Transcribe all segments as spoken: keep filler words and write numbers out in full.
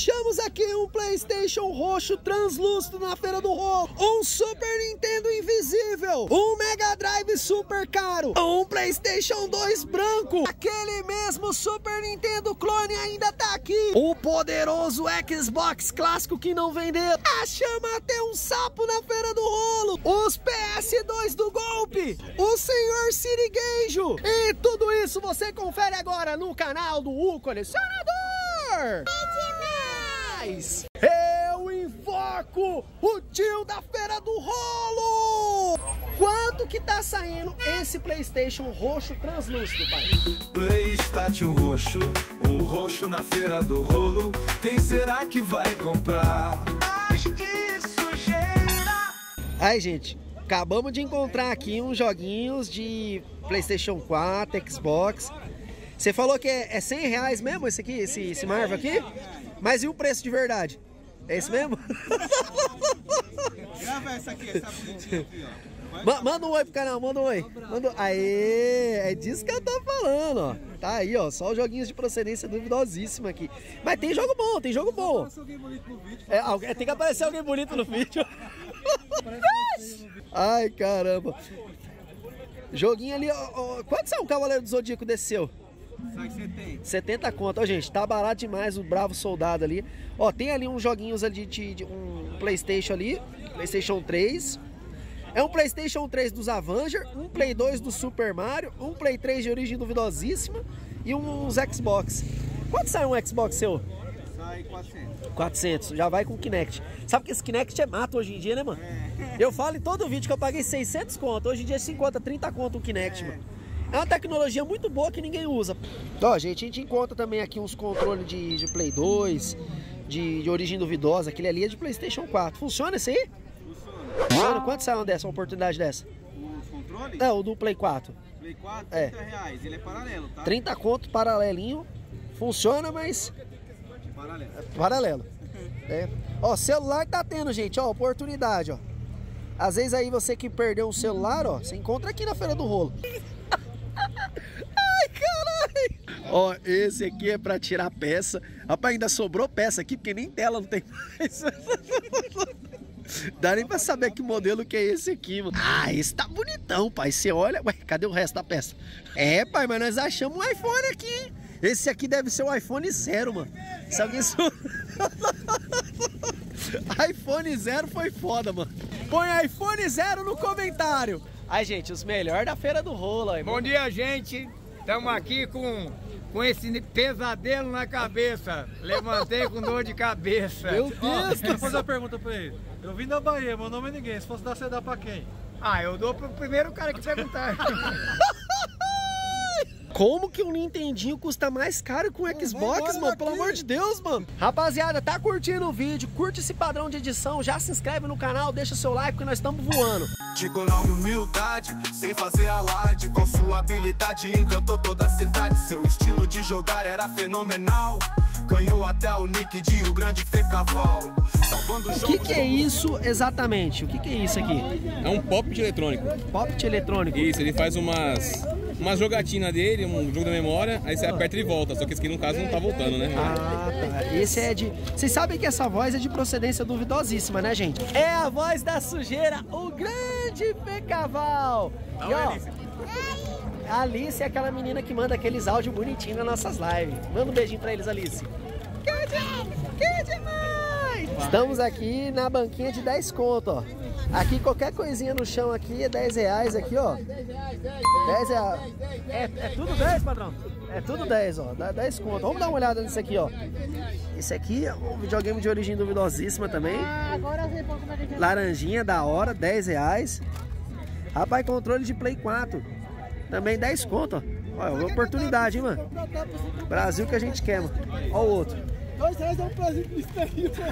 Achamos aqui um PlayStation roxo translúcido na Feira do Rolo, um Super Nintendo invisível, um Mega Drive super caro, um PlayStation dois branco, aquele mesmo Super Nintendo clone ainda tá aqui, o poderoso Xbox clássico que não vendeu. Achamos até um sapo na Feira do Rolo, os P S dois do golpe, o senhor Sirigueijo, e tudo isso você confere agora no canal do U Colecionador. É demais! Eu invoco o tio da Feira do Rolo! Quanto que tá saindo esse PlayStation roxo translúcido, pai? PlayStation roxo, o roxo na Feira do Rolo. Quem será que vai comprar? Acho que sujeira. Aí, gente, acabamos de encontrar aqui uns joguinhos de PlayStation quatro, Xbox. Você falou que é, é cem reais mesmo esse aqui, esse, esse Marvel aqui? Mas e o preço de verdade? É esse mesmo? Grava essa aqui, essa bonitinha aqui, ó. Ma manda um oi pro canal, manda um oi. Manda... Aê, é disso que eu tô falando, ó. Tá aí, ó, só os joguinhos de procedência duvidosíssima aqui. Mas tem jogo bom, tem jogo bom. É, tem que aparecer alguém bonito no vídeo. Ai, caramba. Joguinho ali, ó, ó. Quanto saiu o Cavaleiro do Zodíaco desse seu? setenta conto, ó, gente, tá barato demais o Bravo Soldado ali. Ó, tem ali uns joguinhos ali de, de um PlayStation ali, PlayStation três. É um PlayStation três dos Avenger, um Play dois do Super Mario, um Play três de origem duvidosíssima e uns Xbox. Quanto sai um Xbox seu? Sai quatrocentos. quatrocentos, já vai com o Kinect. Sabe que esse Kinect é mato hoje em dia, né, mano? É. Eu falo em todo vídeo que eu paguei seiscentos conto, hoje em dia é cinquenta, trinta conto o Kinect, é. mano. É uma tecnologia muito boa que ninguém usa. Ó, gente, a gente encontra também aqui uns controles de, de Play dois, de, de origem duvidosa. Aquele ali é de PlayStation quatro. Funciona esse aí? Funciona. Funciona? Quanto sai uma dessa, uma oportunidade dessa? O controle? É, o do Play quatro. Play quatro, é. trinta reais. Ele é paralelo, tá? trinta conto, paralelinho. Funciona, mas... Paralelo. É paralelo. É. Ó, celular tá tendo, gente, ó, oportunidade, ó. Às vezes aí você que perdeu um celular, ó, você encontra aqui na Feira do Rolo. Ai, caralho! Ó, esse aqui é pra tirar peça. Rapaz, ainda sobrou peça aqui, porque nem tela não tem mais. Dá nem pra saber que modelo que é esse aqui, mano. Ah, esse tá bonitão, pai. Você olha... Ué, cadê o resto da peça? É, pai, mas nós achamos um iPhone aqui, hein? Esse aqui deve ser o iPhone zero, mano. Se alguém... iPhone zero foi foda, mano. Põe iPhone zero no comentário. Ai, gente, os melhores da Feira do Rolo. Aí, bom dia, gente. Estamos aqui com, com esse pesadelo na cabeça. Levantei com dor de cabeça. Meu Deus! Oh, vou fazer uma pergunta pra ele. Eu vim da Bahia, meu nome é ninguém. Se fosse dar, você dá pra quem? Ah, eu dou pro primeiro cara que perguntar. Como que um Nintendinho custa mais caro que um Xbox, mano? Pelo amor de Deus, mano. Rapaziada, tá curtindo o vídeo? Curte esse padrão de edição, já se inscreve no canal, deixa seu like, porque nós estamos voando. Digo na humildade, sem fazer alarde. Com sua habilidade encantou toda a cidade. Seu estilo de jogar era fenomenal. Ganhou até o nick de o grande Fecaval. O que que é isso exatamente? O que que é isso aqui? É um pop eletrônico. Pop eletrônico? Isso, ele faz umas... uma jogatina dele, um jogo da memória, aí você aperta e volta, só que esse aqui no caso não tá voltando, né? Ah, tá. Esse é de... Vocês sabem que essa voz é de procedência duvidosíssima, né, gente? É a voz da sujeira, o grande Fecaval. E, ó, a Alice é aquela menina que manda aqueles áudios bonitinhos nas nossas lives. Manda um beijinho pra eles, Alice. Que demais! Que demais! Estamos aqui na banquinha de dez conto, ó. Aqui qualquer coisinha no chão aqui é dez reais aqui, ó. dez reais. É, é tudo dez, padrão? É tudo dez, ó. Dá dez conto. Vamos dar uma olhada nisso aqui, ó. Esse aqui é um videogame de origem duvidosíssima também. Laranjinha, da hora, dez reais. Rapaz, controle de Play quatro. Também dez conto, ó. Olha, oportunidade, hein, mano. Brasil que a gente quer, mano. Ó o outro. Dois reais é um presente misterioso.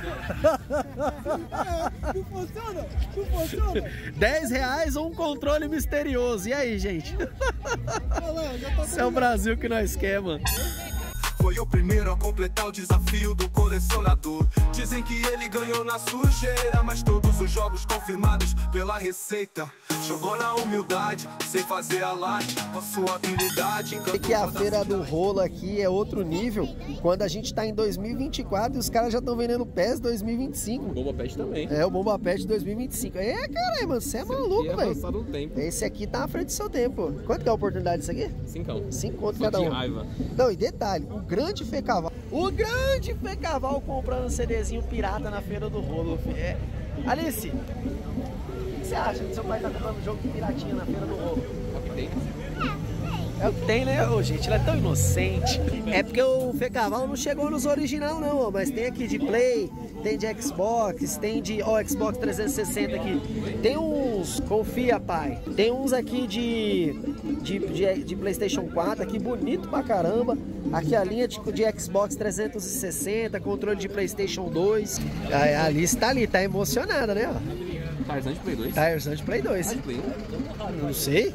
É, não funciona? Não funciona? dez reais ou um controle misterioso. E aí, gente? Esse é o Brasil que nós quer, mano. Foi o primeiro a completar o desafio do colecionador. Dizem que ele ganhou na sujeira, mas todos os jogos confirmados pela Receita. Jogou na humildade, sem fazer alarde, com sua habilidade. E que a feira do rolo aqui é outro nível, quando a gente tá em dois mil e vinte e quatro e os caras já estão vendendo P E S dois mil e vinte e cinco. Bomba Pet também. É, o Bomba Pet dois mil e vinte e cinco. É, caralho, mano, você é maluco, velho. Tempo. Esse aqui tá à frente do seu tempo. Quanto que é a oportunidade disso aqui? Cincão. Cinco conto Só cada de um. raiva. Não, e detalhe, o grande Fecaval. O grande Fecaval comprando CDzinho pirata na feira do rolo. É. Alice, o que você acha que seu pai tá comprando jogo de piratinha na feira do rolo? É o que tem. É o que tem, né? Ô, gente, ela é tão inocente. É porque o Fecaval não chegou nos original, não, ó, mas tem aqui de Play, tem de Xbox, tem de... Ó, Xbox trezentos e sessenta aqui. Tem uns... Confia, pai. Tem uns aqui de... De, de, de PlayStation quatro, aqui bonito pra caramba. Aqui a linha de, de Xbox trezentos e sessenta, controle de PlayStation dois. A, a Alice tá ali, tá emocionada, né? Ó. Tarzan de Play dois. Tarzan de Play dois. Play um. Não sei.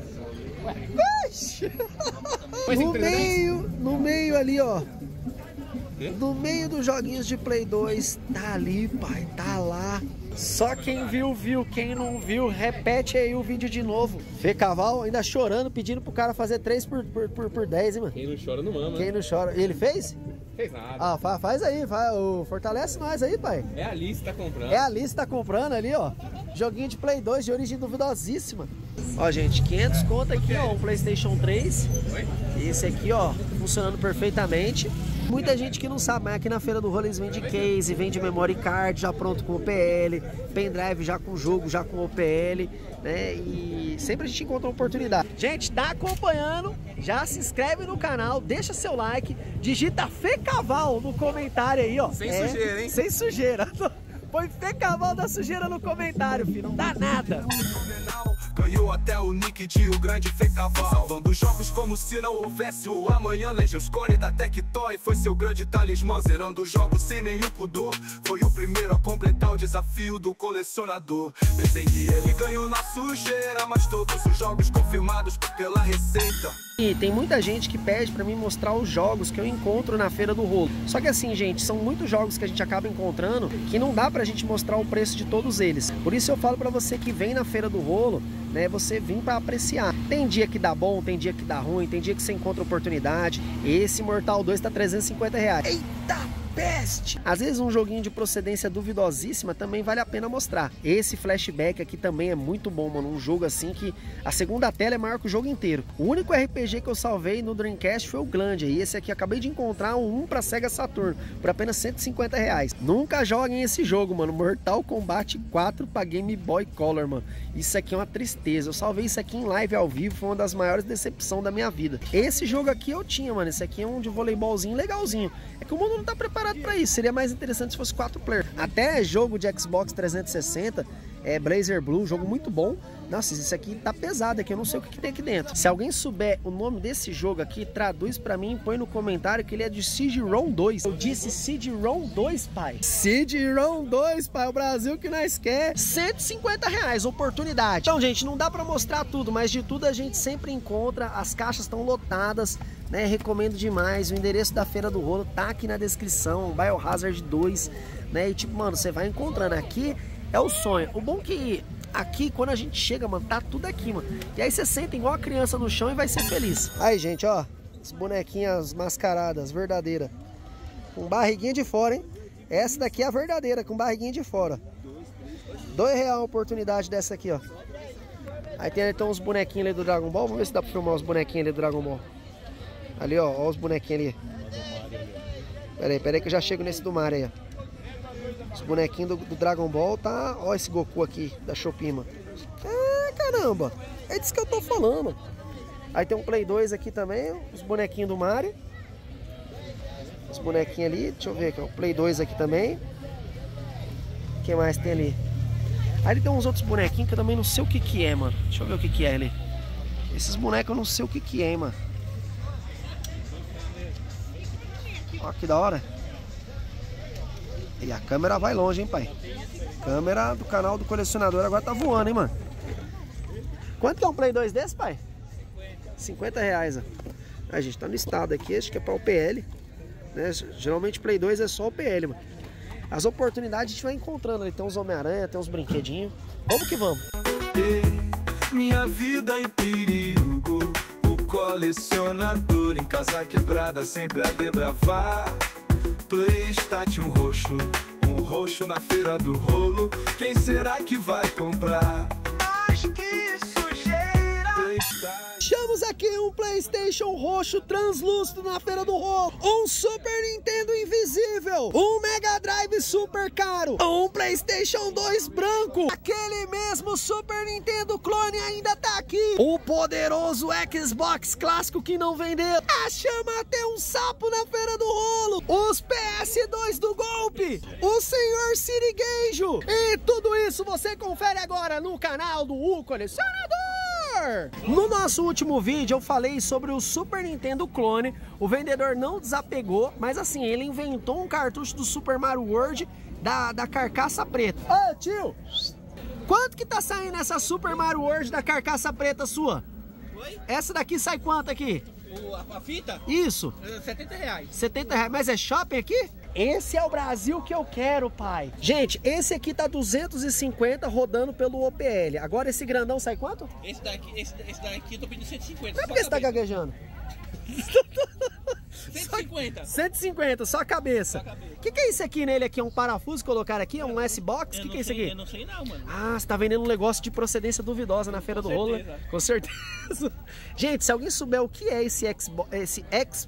No meio, no meio ali, ó. No meio dos joguinhos de Play dois, tá ali, pai, tá lá. Só quem viu, viu. Quem não viu, repete aí o vídeo de novo. Fecaval ainda chorando, pedindo pro cara fazer três por, por, por, por dez, hein, mano. Quem não chora não mama. Quem não chora. Ele fez? Fez nada. Ah, fa faz aí, fa oh, fortalece nós aí, pai. É a Alice que tá comprando. É a Alice que tá comprando ali, ó. Joguinho de Play dois de origem duvidosíssima. Ó, gente, quinhentos conto aqui, ó, um PlayStation três. Esse aqui, ó, funcionando perfeitamente. Muita gente que não sabe, mas aqui na feira do rolo eles vendem case, vende memory card já pronto com O P L, pendrive já com jogo, já com O P L, né? E sempre a gente encontra uma oportunidade. Gente, tá acompanhando? Já se inscreve no canal, deixa seu like, digita Fecaval no comentário aí, ó. Sem é, sujeira, hein? Sem sujeira. Põe Fecaval da sujeira no comentário, filho. Não dá nada. Ganhou até o nick de o grande Fecaval, salvando jogos como se não houvesse o amanhã. Legends Core da Tectoy foi seu grande talismã, zerando jogos sem nenhum pudor. Foi o primeiro a completar o desafio do colecionador. Pensei que ele ganhou na sujeira, mas todos os jogos confirmados pela Receita. E tem muita gente que pede pra mim mostrar os jogos que eu encontro na feira do rolo. Só que assim, gente, são muitos jogos que a gente acaba encontrando que não dá pra gente mostrar o preço de todos eles. Por isso eu falo pra você que vem na feira do rolo, né, você vir pra apreciar. Tem dia que dá bom, tem dia que dá ruim, tem dia que você encontra oportunidade. Esse Mortal dois tá trezentos e cinquenta reais. Eita! Peste! Às vezes um joguinho de procedência duvidosíssima também vale a pena mostrar. Esse Flashback aqui também é muito bom, mano. Um jogo assim que a segunda tela é maior que o jogo inteiro. O único R P G que eu salvei no Dreamcast foi o Glandia. E esse aqui acabei de encontrar um, um pra Sega Saturn por apenas cento e cinquenta reais. Nunca joguem esse jogo, mano. Mortal Kombat quatro pra Game Boy Color, mano. Isso aqui é uma tristeza. Eu salvei isso aqui em live ao vivo. Foi uma das maiores decepções da minha vida. Esse jogo aqui eu tinha, mano. Esse aqui é um de voleibolzinho legalzinho. É que o mundo não tá preparado para isso, seria mais interessante se fosse quatro player. Até jogo de Xbox trezentos e sessenta, é Blazer Blue, jogo muito bom. Nossa, esse aqui tá pesado aqui, eu não sei o que, que tem aqui dentro. Se alguém souber o nome desse jogo aqui, traduz pra mim e põe no comentário que ele é de CD-ROM dois. Eu disse CD-ROM dois, pai. CD-ROM dois, pai, o Brasil que nós quer. cento e cinquenta reais, oportunidade. Então, gente, não dá pra mostrar tudo, mas de tudo a gente sempre encontra. As caixas estão lotadas, né? Recomendo demais. O endereço da Feira do Rolo tá aqui na descrição, Biohazard dois, né? E tipo, mano, você vai encontrando aqui, é o sonho. O bom que aqui, quando a gente chega, mano, tá tudo aqui, mano. E aí você senta igual a criança no chão e vai ser feliz. Aí, gente, ó, as bonequinhas mascaradas, verdadeira. Com barriguinha de fora, hein? Essa daqui é a verdadeira, com barriguinha de fora. Dois real a oportunidade dessa aqui, ó. Aí tem então os bonequinhos ali do Dragon Ball. Vamos ver se dá pra filmar os bonequinhos ali do Dragon Ball. Ali, ó, ó os bonequinhos ali. Pera aí, pera aí que eu já chego nesse do Mario aí, ó. Os bonequinhos do, do Dragon Ball, tá? Ó esse Goku aqui, da Shopee, mano. Ah, caramba. É disso que eu tô falando. Aí tem um Play dois aqui também, os bonequinhos do Mario. Os bonequinhos ali, deixa eu ver aqui, ó. O Play dois aqui também. O que mais tem ali? Aí tem uns outros bonequinhos que eu também não sei o que que é, mano. Deixa eu ver o que que é ali. Esses bonecos eu não sei o que que é, mano. Ó, que da hora. E a câmera vai longe, hein, pai? Câmera do canal do colecionador agora tá voando, hein, mano? Quanto que é um Play dois desse, pai? cinquenta reais, ó. A gente tá no estado aqui, acho que é pra O P L. né? Geralmente Play dois é só o P L, mano. As oportunidades a gente vai encontrando ali. Tem uns Homem-Aranha, tem uns brinquedinhos. Vamos que vamos. Minha vida em perigo, o colecionador em casa quebrada sempre a desbravar. PlayStation roxo, um roxo na feira do rolo. Quem será que vai comprar? Acho que sujeira. PlayStation. Achamos aqui um PlayStation roxo translúcido na feira do rolo, um Super Nintendo invisível, um Mega Drive super caro, um PlayStation dois branco, aquele mesmo Super Nintendo clone ainda tá aqui, o poderoso Xbox clássico que não vendeu, achamos até um sapo na feira do rolo, os P S dois do golpe, o senhor Sirigueijo, e tudo isso você confere agora no canal do U Colecionador. No nosso último vídeo eu falei sobre o Super Nintendo clone. O vendedor não desapegou, mas assim, ele inventou um cartucho do Super Mario World da, da carcaça preta. Ô tio, quanto que tá saindo essa Super Mario World da carcaça preta sua? Oi? Essa daqui sai quanto aqui? O, a, a fita? Isso. setenta reais. setenta reais, mas é shopping aqui? Esse é o Brasil que eu quero, pai. Gente, esse aqui tá duzentos e cinquenta rodando pelo O P L. Agora esse grandão sai quanto? Esse daqui, esse, esse daqui eu tô pedindo cento e cinquenta. Mas por que você tá gaguejando? cento e cinquenta. cento e cinquenta, só a cabeça. O que, que é isso aqui nele aqui? É um parafuso que colocaram aqui? É um S-Box? O que, que é isso aqui? Eu não sei não, mano. Ah, você tá vendendo um negócio de procedência duvidosa na feira Com do rolo, né? certeza. Com certeza. Gente, se alguém souber o que é esse Xbox, esse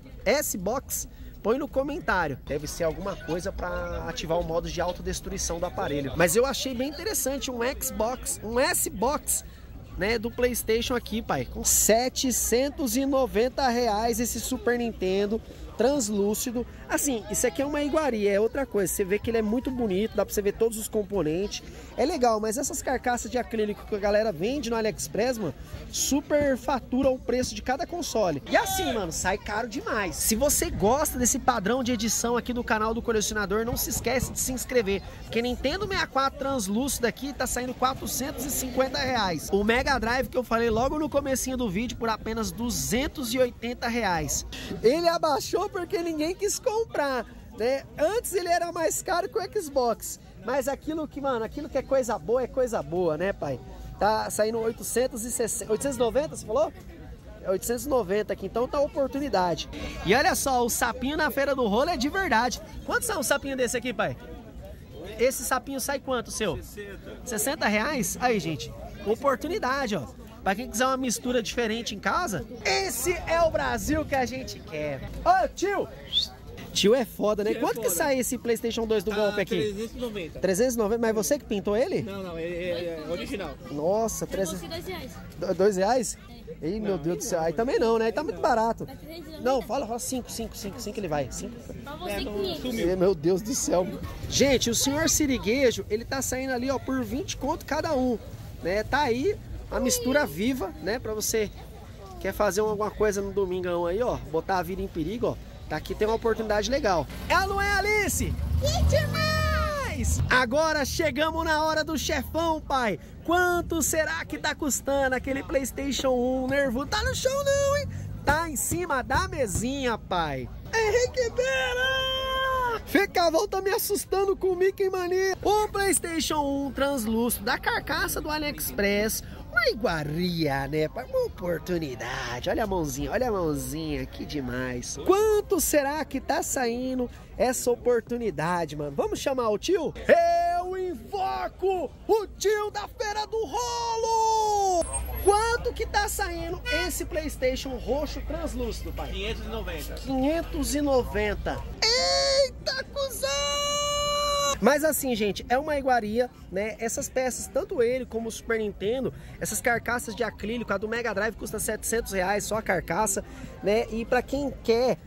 S-Box, põe no comentário. Deve ser alguma coisa para ativar o modo de autodestruição do aparelho. Mas eu achei bem interessante um Xbox, um S-Box, né, do PlayStation aqui, pai. Com setecentos e noventa reais esse Super Nintendo translúcido. Assim, isso aqui é uma iguaria, é outra coisa. Você vê que ele é muito bonito, dá pra você ver todos os componentes. É legal, mas essas carcaças de acrílico que a galera vende no AliExpress, mano, super fatura o preço de cada console. E assim, mano, sai caro demais. Se você gosta desse padrão de edição aqui do canal do Colecionador, não se esquece de se inscrever, porque Nintendo sessenta e quatro translúcido aqui tá saindo quatrocentos e cinquenta reais. O Mega Drive que eu falei logo no comecinho do vídeo por apenas duzentos e oitenta reais. Ele abaixou porque ninguém quis comprar, né? Antes ele era mais caro que o Xbox, mas aquilo que, mano, aquilo que é coisa boa é coisa boa, né, pai? Tá saindo oitocentos e sessenta, oitocentos e noventa, você falou? É oitocentos e noventa aqui, então tá oportunidade. E olha só, o sapinho na feira do rolo é de verdade. Quantos são um sapinho desse aqui, pai? Esse sapinho sai quanto, seu? sessenta. sessenta reais? Aí, gente, oportunidade, ó. Pra quem quiser uma mistura diferente em casa, esse é o Brasil que a gente quer. Ô, tio! Tio é foda, né? Tio é Quanto foda. que sai esse PlayStation dois do golpe aqui? trezentos e noventa. trezentos e noventa, mas você que pintou ele? Não, não, é, é, é original. Nossa, Eu trezentos... dois reais. Do- Dois reais? Ei, meu Deus do céu. Aí também não, né? Aí tá muito barato. Mas trezentos e noventa? Não, fala, fala cinco, cinco, cinco, cinco ele vai. Cinco. Pra você, quinhentos. Ei, meu Deus do céu. Gente, o senhor Sirigueijo, ele tá saindo ali, ó, por vinte conto cada um, né? Tá aí a mistura viva, né? Pra você quer fazer alguma coisa no domingão aí, ó, botar a vida em perigo, ó. Tá aqui, tem uma oportunidade legal. Ela não é Alice? Que demais! Agora chegamos na hora do chefão, pai. Quanto será que tá custando aquele PlayStation um nervoso? Tá no chão não, hein? Tá em cima da mesinha, pai. Henrique Beira! Ficavão tá me assustando com o Mickey Mania. O PlayStation um translúcido da carcaça do AliExpress. Uma iguaria, né? Uma oportunidade. Olha a mãozinha, olha a mãozinha. Que demais. Quanto será que tá saindo essa oportunidade, mano? Vamos chamar o tio? Eu invoco o tio da Feira do Rolo! Quanto que tá saindo esse PlayStation roxo translúcido, pai? quinhentos e noventa. quinhentos e noventa. Eita, cuzão! Mas assim, gente, é uma iguaria, né? Essas peças, tanto ele como o Super Nintendo, essas carcaças de acrílico, a do Mega Drive custa setecentos reais só a carcaça, né? E pra quem quer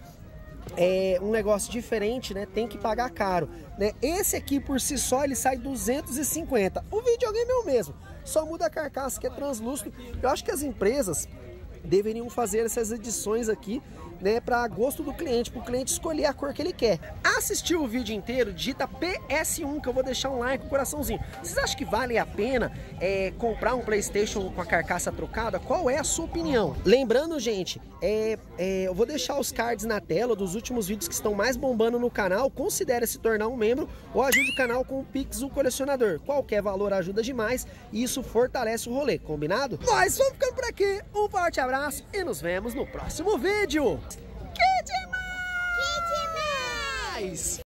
é, um negócio diferente, né? Tem que pagar caro, né? Esse aqui por si só, ele sai duzentos e cinquenta. O videogame é o mesmo, só muda a carcaça que é translúcido. Eu acho que as empresas deveriam fazer essas edições aqui, né, para gosto do cliente, para o cliente escolher a cor que ele quer. Assistiu o vídeo inteiro, digita P S um, que eu vou deixar um like, um coraçãozinho. Vocês acham que vale a pena é, comprar um PlayStation com a carcaça trocada? Qual é a sua opinião? Lembrando, gente, é, é, eu vou deixar os cards na tela dos últimos vídeos que estão mais bombando no canal. Considere se tornar um membro ou ajude o canal com o Pix do Colecionador. Qualquer valor ajuda demais e isso fortalece o rolê, combinado? Nós vamos ficando por aqui, um forte abraço e nos vemos no próximo vídeo. Que demais! Que demais!